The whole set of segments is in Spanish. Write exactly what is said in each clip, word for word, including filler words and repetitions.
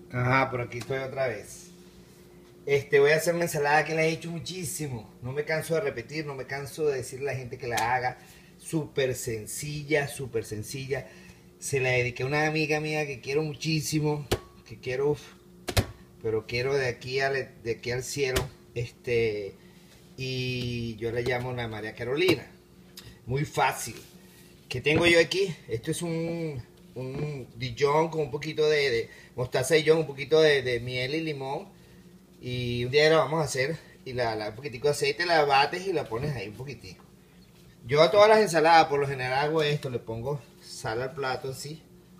Ajá, por aquí estoy otra vez. Este, voy a hacer una ensalada que la he hecho muchísimo. No me canso de repetir, no me canso de decirle a la gente que la haga. Súper sencilla, súper sencilla. Se la dediqué a una amiga mía que quiero muchísimo. Que quiero, uf, pero quiero de aquí al, de aquí al cielo. Este, y yo la llamo la María Carolina. Muy fácil. ¿Qué tengo yo aquí? Esto es un, un Dijon con un poquito de, de mostaza Dijon, un poquito de, de miel y limón. Y un día lo vamos a hacer. Y la, la, un poquitico de aceite, la bates y la pones ahí un poquitico. Yo a todas las ensaladas, por lo general hago esto. Le pongo sal al plato así.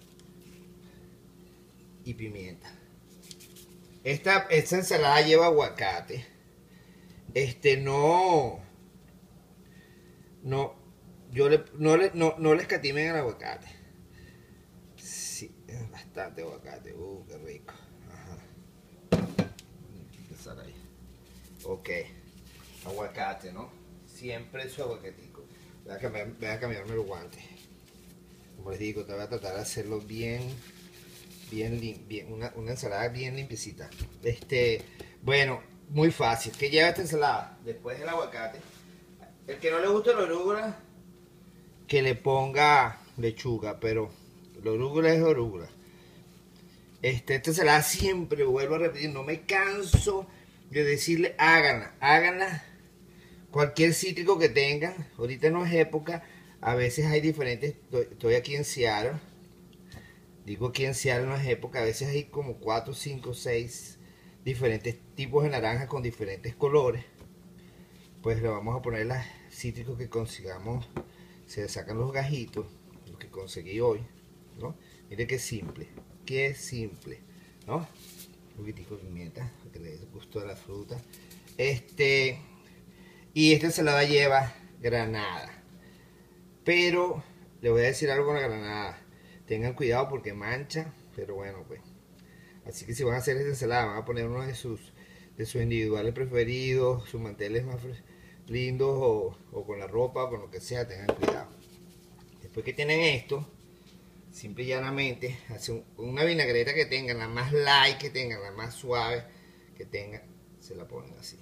Y pimienta. Esta, esta ensalada lleva aguacate. Este no... No... Yo le, no, le, no, no le escatimen el aguacate. Sí, es bastante aguacate. Uh, qué rico. Ajá. Empezar ahí. Ok. Aguacate, ¿no? Siempre su aguacatico. Voy a, cambiar, voy a cambiarme los guantes. Como les digo, te voy a tratar de hacerlo bien, bien, bien una, una ensalada bien limpiecita. Este, bueno, muy fácil. ¿Qué lleva esta ensalada? Después del aguacate. El que no le gusta la arúgula, que le ponga lechuga, pero la arúgula es arúgula. Este, esta ensalada siempre, vuelvo a repetir, no me canso de decirle, háganla, háganla. Cualquier cítrico que tengan, ahorita no es época, a veces hay diferentes, estoy aquí en Seattle, digo aquí en Seattle no es época, a veces hay como cuatro, cinco, seis diferentes tipos de naranja con diferentes colores. Pues le vamos a poner los cítricos que consigamos. Se sacan los gajitos, los que conseguí hoy, ¿no? Mire qué simple, qué simple, ¿no? Un poquitico de pimienta, para que le dé el gusto de la fruta. Este, y esta ensalada lleva granada. Pero, le voy a decir algo con la granada. Tengan cuidado porque mancha, pero bueno, pues. Así que si van a hacer esta ensalada, van a poner uno de sus, de sus individuales preferidos, sus manteles más lindos o, o con la ropa, con lo que sea, tengan cuidado. Después que tienen esto, simple y llanamente, hacen una vinagreta que tengan, la más light que tengan, la más suave que tengan, se la ponen así.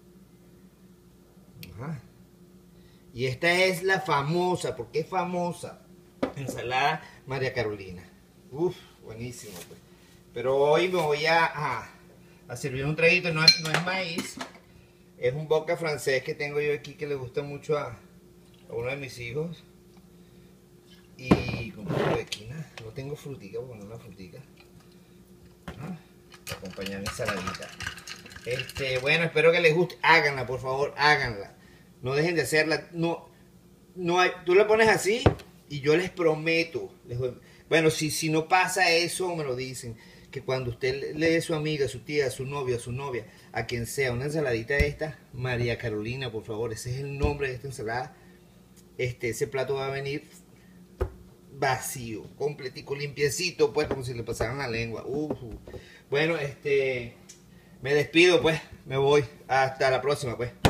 Ajá. Y esta es la famosa, porque es famosa, ensalada María Carolina. Uf, buenísimo pues. Pero hoy me voy a, a, a servir un traguito, no es, no es maíz. Es un vodka francés que tengo yo aquí que le gusta mucho a, a uno de mis hijos. Y con un poco de quina. No tengo frutica, voy a poner una frutica. ¿Ah? Para acompañar mi saladita. Este, bueno, espero que les guste. Háganla, por favor, háganla. No dejen de hacerla. No, no hay, tú la pones así y yo les prometo. Les, bueno, si, si no pasa eso, me lo dicen. Que cuando usted le dé a su amiga, a su tía, a su novio, a su novia, a quien sea, una ensaladita de esta, María Carolina, por favor, ese es el nombre de esta ensalada. Este, ese plato va a venir vacío, completico, limpiecito, pues, como si le pasaran la lengua. Uh, uh. Bueno, este, me despido, pues, me voy. Hasta la próxima, pues.